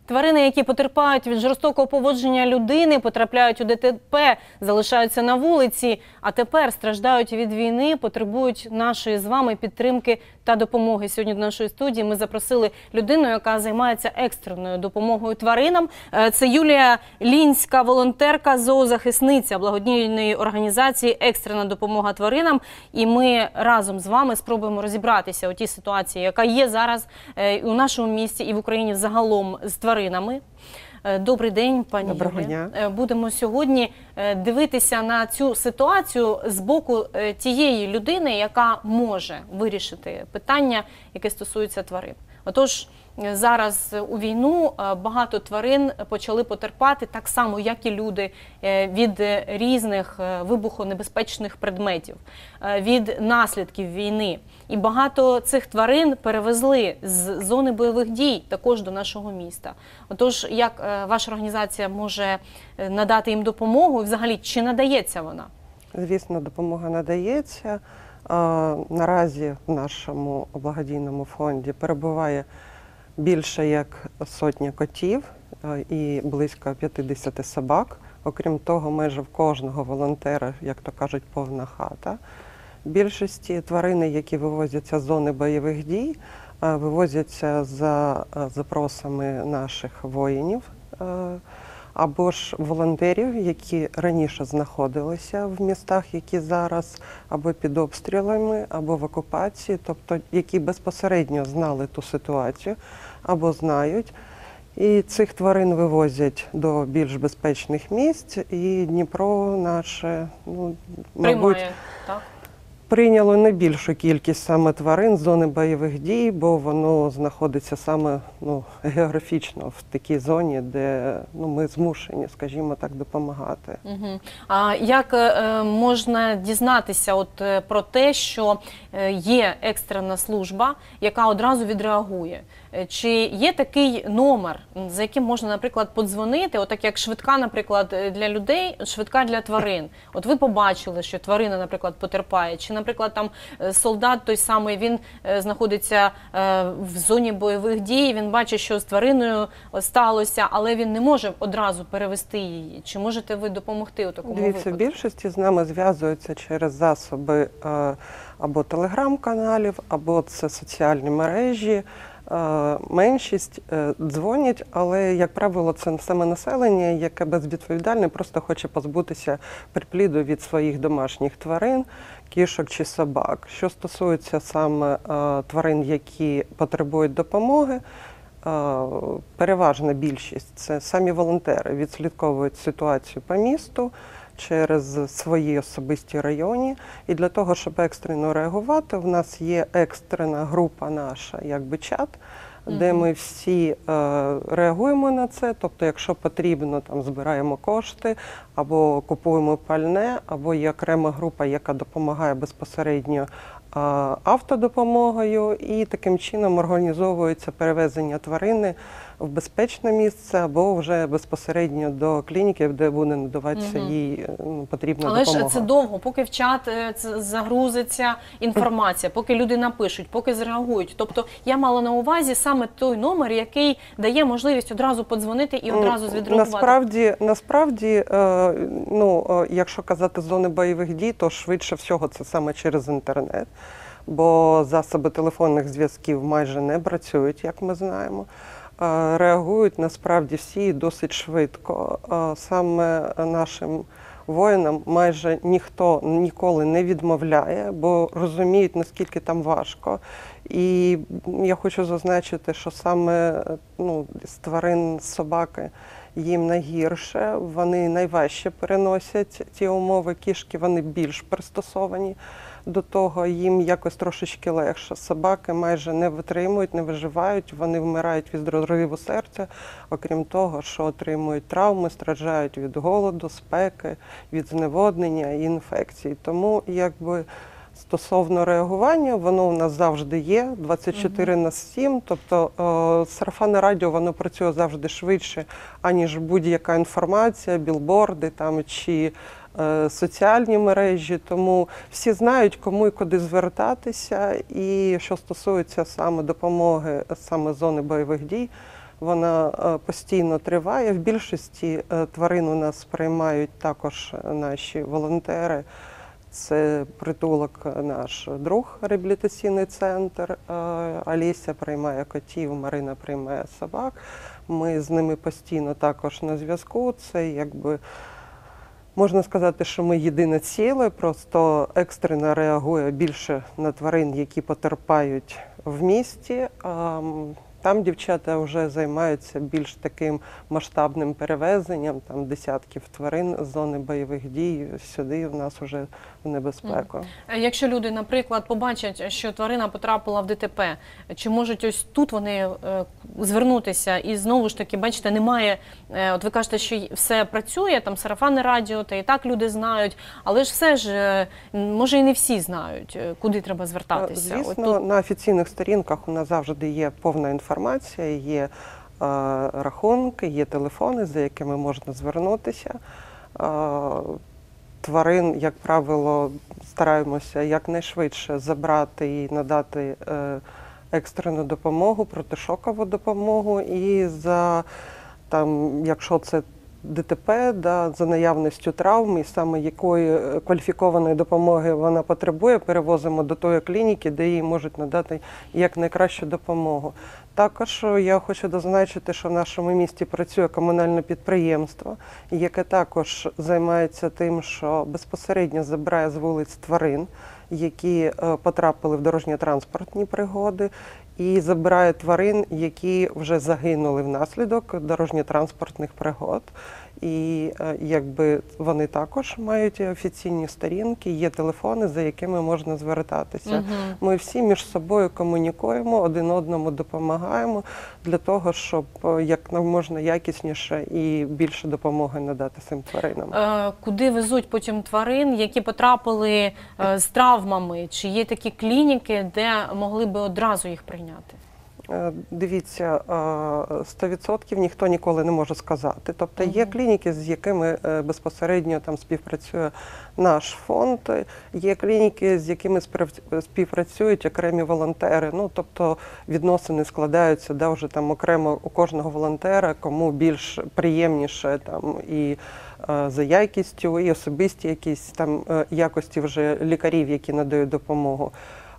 Тварини, які потерпають від жорстокого поводження людини, потрапляють у ДТП, залишаються на вулиці, а тепер страждають від війни, потребують нашої з вами підтримки та допомоги. Сьогодні до нашої студії ми запросили людину, яка займається екстреною допомогою тваринам. Це Юлія Лінська, волонтерка, зоозахисниця благодійної організації «Екстрена допомога тваринам». І ми разом з вами спробуємо розібратися у тій ситуації, яка є зараз у нашому місті і в Україні загалом з тваринами. Добрий день, пані Юлія. Доброго дня. Будемо сьогодні дивитися на цю ситуацію з боку тієї людини, яка може вирішити питання, яке стосується тварин. Отож, зараз у війну багато тварин почали потерпати, так само, як і люди, від різних вибухонебезпечних предметів, від наслідків війни. І багато цих тварин перевезли з зони бойових дій також до нашого міста. Отож, як ваша організація може надати їм допомогу і взагалі, чи надається вона? Звісно, допомога надається. Наразі в нашому благодійному фонді перебуває більше як сотня котів і близько 50 собак. Окрім того, майже в кожного волонтера, як то кажуть, повна хата. Більшості тварини, які вивозяться з зони бойових дій, вивозяться за запросами наших воїнів або ж волонтерів, які раніше знаходилися в містах, які зараз або під обстрілами, або в окупації, тобто які безпосередньо знали ту ситуацію або знають. І цих тварин вивозять до більш безпечних місць, і Дніпро наше, мабуть, прийняло найбільшу кількість саме тварин з зони бойових дій, бо воно знаходиться саме географічно в такій зоні, де ми змушені, скажімо так, допомагати. А як можна дізнатися про те, що є екстрена служба, яка одразу відреагує? Чи є такий номер, за яким можна, наприклад, подзвонити, отак як швидка, наприклад, для людей, швидка для тварин? От ви побачили, що тварина, наприклад, потерпає, чи, наприклад, там солдат той самий, він знаходиться в зоні бойових дій, він бачить, що з твариною сталося, але він не може одразу перевести її. Чи можете ви допомогти у такому випадку? Дивіться, більшості з нами зв'язуються через засоби або телеграм-каналів, або це соціальні мережі. Меншість дзвонять, але, як правило, це саме населення, яке безвідповідальне, просто хоче позбутися припліду від своїх домашніх тварин, кішок чи собак. Що стосується саме тварин, які потребують допомоги, переважна більшість – це самі волонтери відслідковують ситуацію по місту через свої особисті райони. І для того, щоб екстрено реагувати, в нас є екстрена група наша, якби чат, де ми всі реагуємо на це. Тобто, якщо потрібно, там збираємо кошти, або купуємо пальне, або є окрема група, яка допомагає безпосередньо автодопомогою, і таким чином організовується перевезення тварини в безпечне місце або вже безпосередньо до клініки, де буде надаватися їй потрібна допомога. Але ж це довго, поки в чат загрузиться інформація, поки люди напишуть, поки зреагують. Тобто я мала на увазі саме той номер, який дає можливість одразу подзвонити і одразу відреагувати. Насправді, якщо казати з зони бойових дій, то швидше всього це саме через інтернет, бо засоби телефонних зв'язків майже не працюють, як ми знаємо. Реагують насправді всі досить швидко. Саме нашим воїнам майже ніхто ніколи не відмовляє, бо розуміють, наскільки там важко. І я хочу зазначити, що саме з тварин собаки їм найгірше, вони найважче переносять ті умови. Кішки, вони більш пристосовані до того, їм якось трошечки легше. Собаки майже не витримують, не виживають, вони вмирають від розриву серця, окрім того, що отримують травми, страждають від голоду, спеки, від зневоднення і інфекцій. Тому, стосовно реагування, воно у нас завжди є, 24/7, тобто сарафанне радіо, воно працює завжди швидше, аніж будь-яка інформація, білборди чи соціальні мережі, тому всі знають, кому і куди звертатися. І що стосується саме допомоги, саме зони бойових дій, Вона постійно триває. В більшості тварин у нас приймають також наші волонтери. Це притулок наш друг, реабілітаційний центр. Олеся приймає котів, Марина приймає собак. Ми з ними постійно також на зв'язку. Це якби можна сказати, що ми єдине ціле, просто екстрено реагує більше на тварин, які потерпають в місті. Там дівчата вже займаються більш таким масштабним перевезенням, там десятків тварин з зони бойових дій сюди в нас вже в небезпеку. Якщо люди, наприклад, побачать, що тварина потрапила в ДТП, чи можуть ось тут вони звернутися? І знову ж таки, бачите, немає, от ви кажете, що все працює, там сарафанне радіо, та і так люди знають, але ж все ж, може і не всі знають, куди треба звертатися. Звісно, на офіційних сторінках у нас завжди є повна інформація, є рахунки, є телефони, за якими можна звернутися. Тварин, як правило, стараємося якнайшвидше забрати і надати екстрену допомогу, протишокову допомогу. І якщо це ДТП, за наявністю травм і саме якої кваліфікованої допомоги вона потребує, перевозимо до тої клініки, де їй можуть надати якнайкращу допомогу. Також я хочу зазначити, що в нашому місті працює комунальне підприємство, яке також займається тим, що безпосередньо забирає з вулиць тварин, які потрапили в дорожньо-транспортні пригоди, і забирає тварин, які вже загинули внаслідок дорожньо-транспортних пригод. І якби вони також мають офіційні сторінки, є телефони, за якими можна звертатися. Ми всі між собою комунікуємо, один одному допомагаємо для того, щоб як можна якісніше і більше допомоги надати цим тваринам. Куди везуть потім тварин, які потрапили з травмами? Чи є такі клініки, де могли би одразу їх прийняти? Дивіться, 100% ніхто ніколи не може сказати. Тобто є клініки, з якими безпосередньо там співпрацює наш фонд, є клініки, з якими співпрацюють окремі волонтери. Ну, тобто відносини складаються вже там окремо у кожного волонтера, кому більш приємніше там і за якістю, і особисті якісь там якості вже лікарів, які надають допомогу.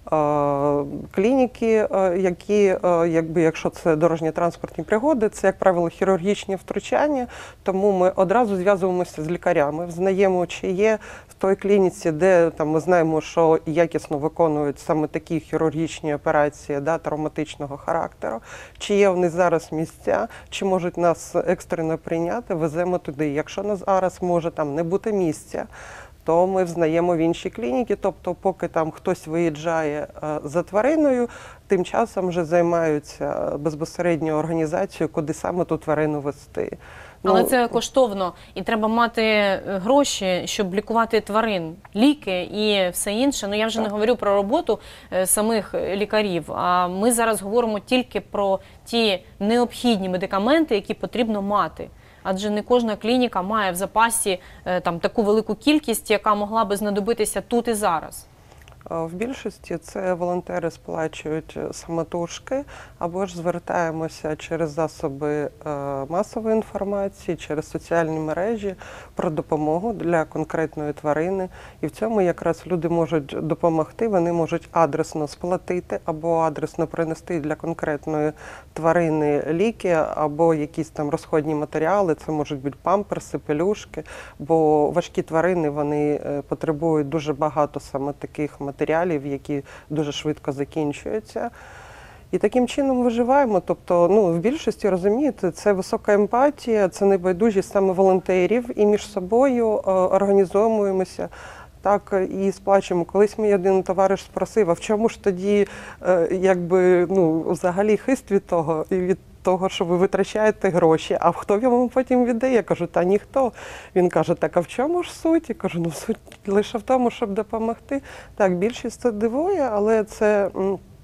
Клініки, які, якщо це дорожньо-транспортні пригоди, це, як правило, хірургічні втручання, тому ми одразу зв'язуємося з лікарями, взнаємо, чи є в той клініці, де там, ми знаємо, що якісно виконують саме такі хірургічні операції травматичного характеру, чи є вони зараз місця, чи можуть нас екстрено прийняти, веземо туди. Якщо на зараз може там не бути місця, то ми взнаємо в інші клініки, тобто поки там хтось виїжджає за твариною, тим часом вже займаються безпосередньо організацією, куди саме ту тварину везти. Але це коштовно, і треба мати гроші, щоб лікувати тварин, ліки і все інше. Ну, я вже не говорю про роботу самих лікарів, а ми зараз говоримо тільки про ті необхідні медикаменти, які потрібно мати. Адже не кожна клініка має в запасі там таку велику кількість, яка могла би знадобитися тут і зараз. В більшості це волонтери сплачують самотужки, або ж звертаємося через засоби масової інформації, через соціальні мережі про допомогу для конкретної тварини. І в цьому якраз люди можуть допомогти, вони можуть адресно сплатити або адресно принести для конкретної тварини ліки, або якісь там розходні матеріали, це можуть бути памперси, пелюшки, бо важкі тварини, вони потребують дуже багато саме таких матеріалів, які дуже швидко закінчуються. І таким чином виживаємо. Тобто, в більшості, розумієте, це висока емпатія, це небайдужість саме волонтерів, і між собою організовуємося так і сплачуємо. Колись мій один товариш спросив, а в чому ж тоді взагалі хист від того, і від того, що ви витрачаєте гроші, а хто вам потім віддає? Я кажу, та ніхто. Він каже, так а в чому ж суть? Я кажу, суть лише в тому, щоб допомогти. Так, більшість це дивує, але це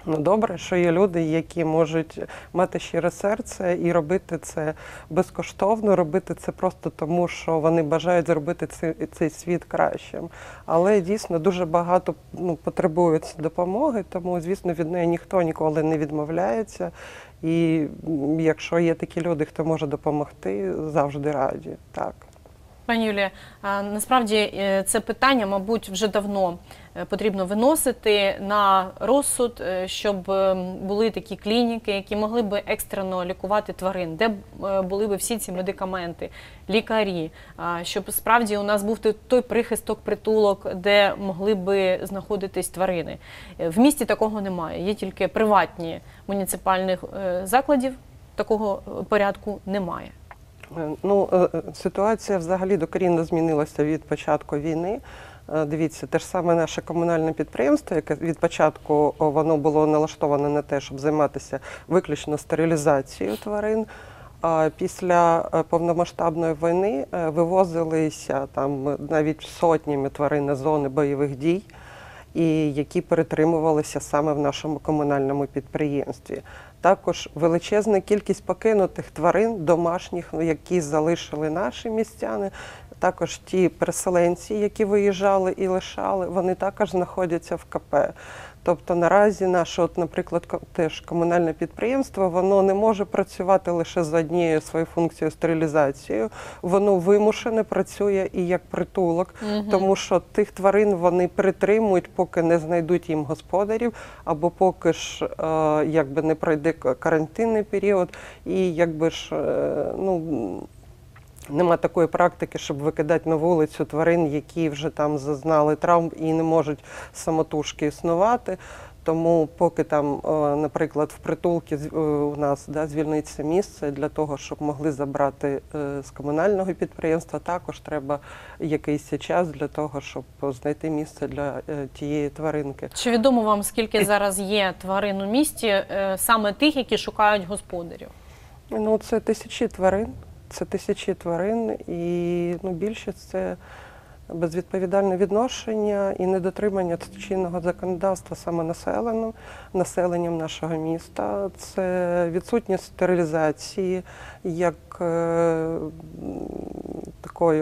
Ну, добре, що є люди, які можуть мати щире серце і робити це безкоштовно, робити це просто тому, що вони бажають зробити цей світ кращим. Але дійсно дуже багато потребують допомоги, тому, звісно, від неї ніхто ніколи не відмовляється. І якщо є такі люди, хто може допомогти, завжди раді. Так. Пані Юлія, насправді це питання, мабуть, вже давно потрібно виносити на розсуд, щоб були такі клініки, які могли б екстрено лікувати тварин, де були б всі ці медикаменти, лікарі, щоб справді у нас був той прихисток, притулок, де могли б знаходитись тварини. В місті такого немає, є тільки приватні муніципальних закладів, такого порядку немає. Ну, ситуація взагалі докорінно змінилася від початку війни. Дивіться, те ж саме наше комунальне підприємство, яке від початку воно було налаштоване на те, щоб займатися виключно стерилізацією тварин. А після повномасштабної війни вивозилися там навіть сотнями тварин на зони бойових дій, і які перетримувалися саме в нашому комунальному підприємстві. Також величезна кількість покинутих тварин домашніх, які залишили наші містяни, також ті переселенці, які виїжджали і лишали, вони також знаходяться в КП. Тобто наразі наше, наприклад, теж комунальне підприємство, воно не може працювати лише за однією своєю функцією стерилізацією, воно вимушене працює і як притулок, тому що тих тварин вони притримують, поки не знайдуть їм господарів, або поки ж якби не пройде карантинний період, і якби ж, нема такої практики, щоб викидати на вулицю тварин, які вже там зазнали травм і не можуть існувати. Тому поки там, наприклад, в притулки у нас звільниться місце для того, щоб могли забрати з комунального підприємства, також треба якийсь час для того, щоб знайти місце для тієї тваринки. Чи відомо вам, скільки зараз є тварин у місті, саме тих, які шукають господарів? Ну, це тисячі тварин. Це тисячі тварин, і більшість це безвідповідальне відношення і недотримання чинного законодавства саме населенням нашого міста. Це відсутність стерилізації як такої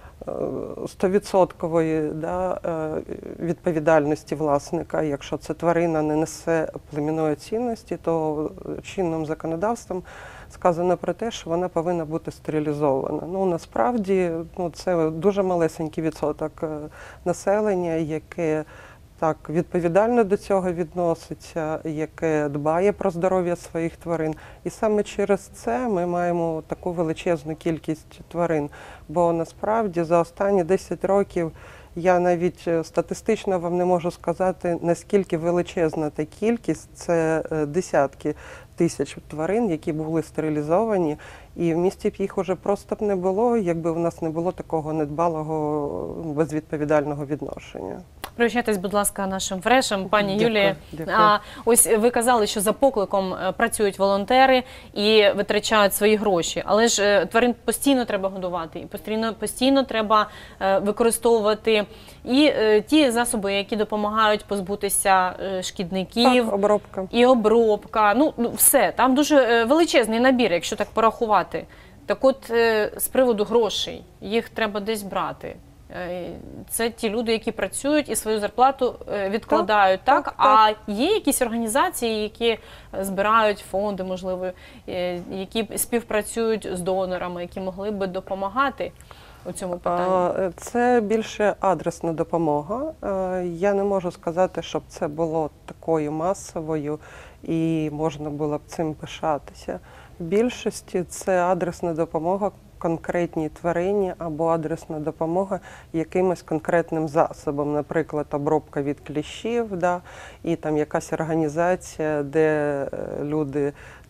100% відповідальності власника. Якщо ця тварина не несе племінної цінності, то чинним законодавством сказано про те, що вона повинна бути стерилізована. Насправді це дуже малесенький відсоток населення, яке так відповідально до цього відноситься, яке дбає про здоров'я своїх тварин. І саме через це ми маємо таку величезну кількість тварин. Бо насправді за останні 10 років я навіть статистично вам не можу сказати, наскільки величезна та кількість, це десятки тисяч тварин, які були стерилізовані, і в місті б їх уже просто б не було, якби в нас не було такого недбалого, безвідповідального відношення. Прощайтесь, будь ласка, нашим фрешем, пані Дякую, Юлія. дякую. Ось ви казали, що за покликом працюють волонтери і витрачають свої гроші. Але ж тварин постійно треба годувати, і постійно треба використовувати і ті засоби, які допомагають позбутися шкідників. Так, обробка. І обробка. Все. Там дуже величезний набір, якщо так порахувати. Так от, з приводу грошей, їх треба десь брати. Це ті люди, які працюють і свою зарплату відкладають, так? А є якісь організації, які збирають фонди, можливо, які співпрацюють з донорами, які могли би допомагати у цьому питанні? Це більше адресна допомога. Я не можу сказати, щоб це було такою масовою і можна було б цим пишатися. В більшості це адресна допомога конкретній тварині або адресна допомога якимось конкретним засобом, наприклад, обробка від кліщів, і там якась організація, де люди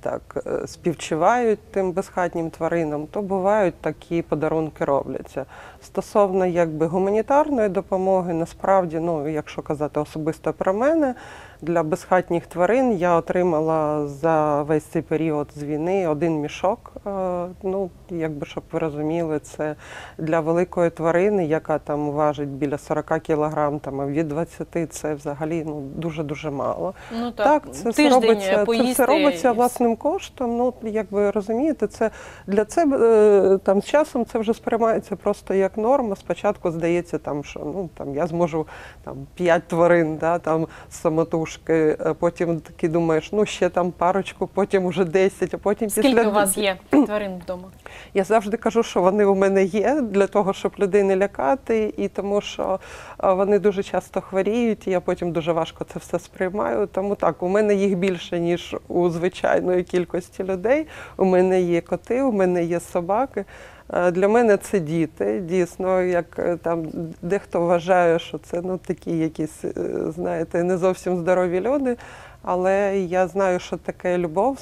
так співчувають тим безхатнім тваринам, то бувають такі подарунки робляться. Стосовно якби гуманітарної допомоги, насправді, ну, якщо казати особисто про мене, для безхатніх тварин я отримала за весь цей період з війни 1 мішок. Ну, якби, щоб ви розуміли, це для великої тварини, яка там важить біля 40 кілограм, там, а від 20 це взагалі ну, дуже-дуже мало. Ну так, це тиждень робиться, поїсти це робиться і власним коштом. Ну, як ви розумієте, це для себе там з часом це вже сприймається просто як норма. Спочатку здається, там, що ну, там, я зможу там, 5 тварин, да, там, самотужки, а потім таки думаєш, ну ще там парочку, потім уже 10, а потім Скільки у вас є тварин вдома? Я завжди кажу, що вони у мене є для того, щоб людей не лякати, і тому що вони дуже часто хворіють, і я потім дуже важко це все сприймаю. Тому так, у мене їх більше, ніж у звичайної кількості людей. У мене є коти, у мене є собаки. Для мене це діти, дійсно, як там дехто вважає, що це ну, такі якісь, знаєте, не зовсім здорові люди. Але я знаю, що таке любов,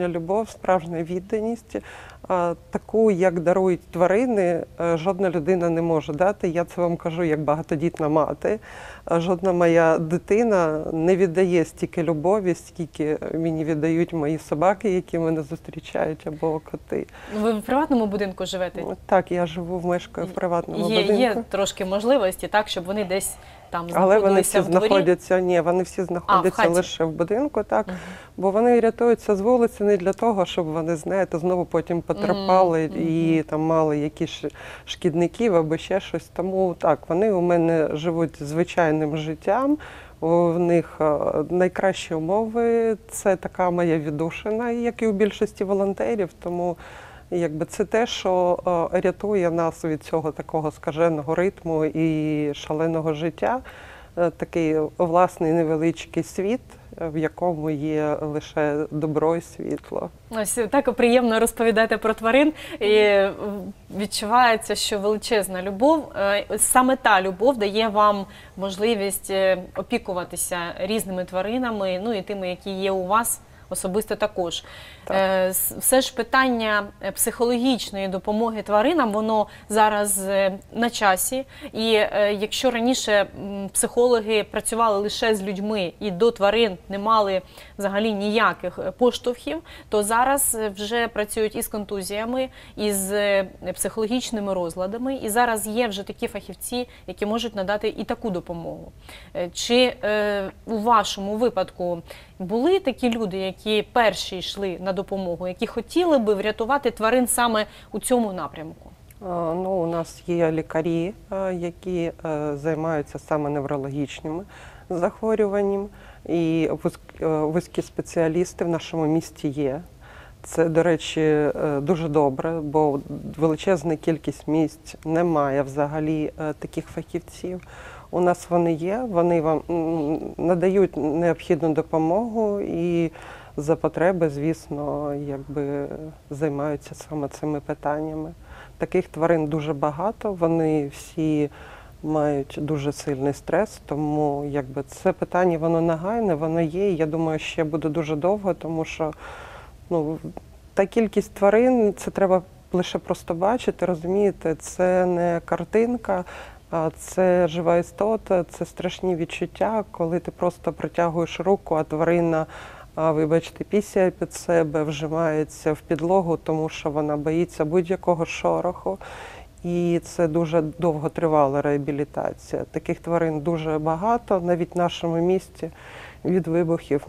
справжня відданість. Таку, як дарують тварини, жодна людина не може дати. Я це вам кажу як багатодітна мати. Жодна моя дитина не віддає стільки любові, скільки мені віддають мої собаки, які мене зустрічають, або коти. Ви в приватному будинку живете? Так, я мешкаю в приватному будинку. Є трошки можливості, так, щоб вони десь там Але вони всі в дворі? знаходяться, ні, вони всі знаходяться лише в будинку, так, бо вони рятуються з вулиці не для того, щоб вони, знаєте, знову потім потерпали і там мали якісь шкідників або ще щось. Тому так, вони у мене живуть звичайним життям, в них найкращі умови, це така моя віддушина, як і у більшості волонтерів, тому якби це те, що рятує нас від цього такого скаженого ритму і шаленого життя. Такий власний невеличкий світ, в якому є лише добро і світло. Ось так приємно розповідати про тварин, і відчувається, що величезна любов, саме та любов дає вам можливість опікуватися різними тваринами, ну і тими, які є у вас особисто також. Так. Все ж питання психологічної допомоги тваринам, воно зараз на часі. І якщо раніше психологи працювали лише з людьми і до тварин не мали взагалі ніяких поштовхів, то зараз вже працюють і з контузіями, і з психологічними розладами. І зараз є вже такі фахівці, які можуть надати і таку допомогу. Чи у вашому випадку були такі люди, які перші йшли на допомогу, які хотіли би врятувати тварин саме у цьому напрямку? Ну, у нас є лікарі, які займаються саме неврологічними захворюваннями, і вузькі спеціалісти в нашому місті є. Це, до речі, дуже добре, бо величезна кількість місць немає взагалі таких фахівців. У нас вони є, вони вам надають необхідну допомогу і за потреби, звісно, якби займаються саме цими питаннями. Таких тварин дуже багато, вони всі мають дуже сильний стрес, тому якби це питання, воно нагайне, воно є, і я думаю, ще буде дуже довго, тому що ну, та кількість тварин, це треба лише просто бачити, розумієте, це не картинка, а це жива істота, це страшні відчуття, коли ти просто протягуєш руку, а тварина, вибачте, пісяє під себе, вжимається в підлогу, тому що вона боїться будь-якого шороху. І це дуже довготривала реабілітація. Таких тварин дуже багато, навіть в нашому місті від вибухів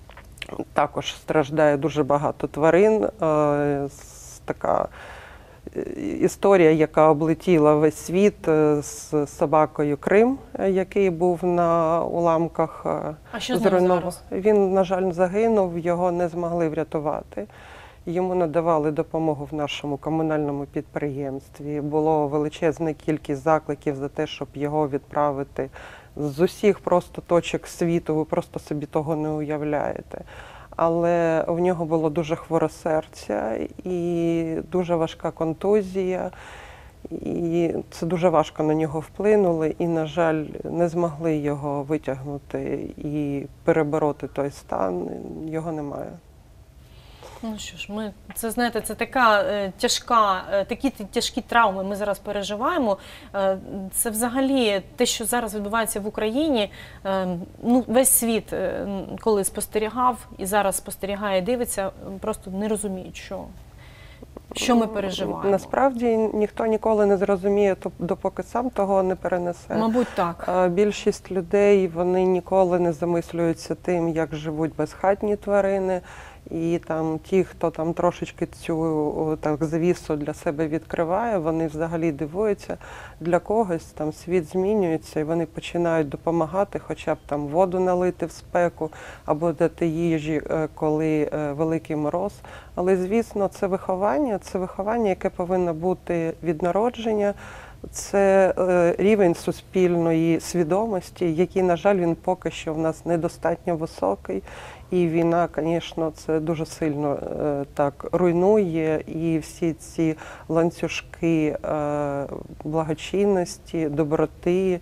також страждає дуже багато тварин. Така історія, яка облетіла весь світ з собакою Крим, який був на уламках зруйнованого. Він, на жаль, загинув, його не змогли врятувати. Йому надавали допомогу в нашому комунальному підприємстві. Було величезна кількість закликів за те, щоб його відправити з усіх просто точок світу, ви просто собі того не уявляєте. Але в нього було дуже хворе серце і дуже важка контузія. І це дуже важко на нього вплинуло. І, на жаль, не змогли його витягнути і перебороти той стан. Його немає. Ну що ж, це знаєте, це така такі тяжкі травми ми зараз переживаємо. Це взагалі те, що зараз відбувається в Україні. Весь світ, коли спостерігав і зараз спостерігає, дивиться, просто не розуміють, що ми переживаємо. Насправді ніхто ніколи не зрозуміє, допоки сам того не перенесе. Мабуть, так. Більшість людей, вони ніколи не замислюються тим, як живуть безхатні тварини. І там ті, хто там трошечки цю завісу для себе відкриває, вони взагалі дивуються, для когось там світ змінюється і вони починають допомагати, хоча б там воду налити в спеку або дати їжі, коли великий мороз. Але, звісно, це виховання, яке повинно бути від народження. Це рівень суспільної свідомості, який, на жаль, він поки що в нас недостатньо високий. І війна, звісно, це дуже сильно так руйнує. І всі ці ланцюжки благочинності, доброти,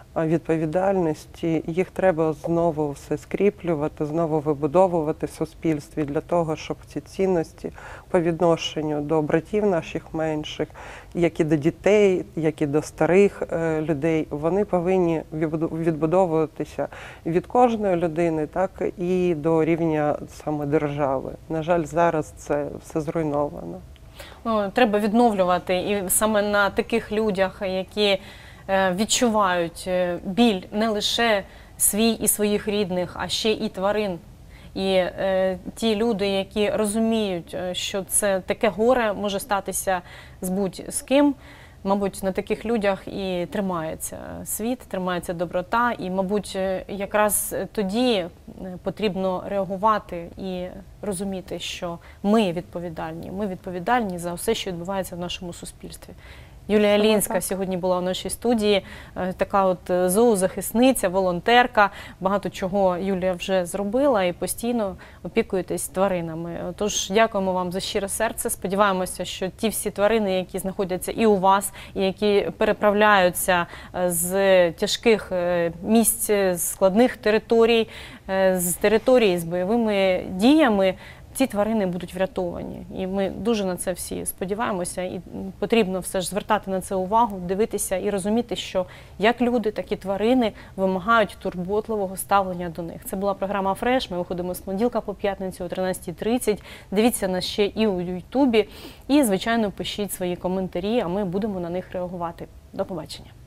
відповідальності, їх треба знову все скріплювати, знову вибудовувати в суспільстві для того, щоб ці цінності по відношенню до братів наших менших, як і до дітей, як і до старих людей, вони повинні відбудовуватися від кожної людини, так і до рівня саме держави. На жаль, зараз це все зруйновано. Треба відновлювати і саме на таких людях, які відчувають біль не лише свій і своїх рідних, а ще і тварин. І ті люди, які розуміють, що це таке горе може статися з будь-з ким, мабуть, на таких людях і тримається світ, тримається доброта. І, мабуть, якраз тоді потрібно реагувати і розуміти, що ми відповідальні за все, що відбувається в нашому суспільстві. Юлія Лінська сьогодні була у нашій студії, така от зоозахисниця, волонтерка. Багато чого Юлія вже зробила і постійно опікуєтесь тваринами. Тож дякуємо вам за щире серце. Сподіваємося, що ті всі тварини, які знаходяться і у вас, і які переправляються з тяжких місць, з складних територій, з територій з бойовими діями, ці тварини будуть врятовані. І ми дуже на це всі сподіваємося. І потрібно все ж звертати на це увагу, дивитися і розуміти, що як люди, так і тварини вимагають турботливого ставлення до них. Це була програма «Фреш». Ми виходимо з понеділка по п'ятницю о 13:30. Дивіться нас ще і у Ютубі. І, звичайно, пишіть свої коментарі, а ми будемо на них реагувати. До побачення.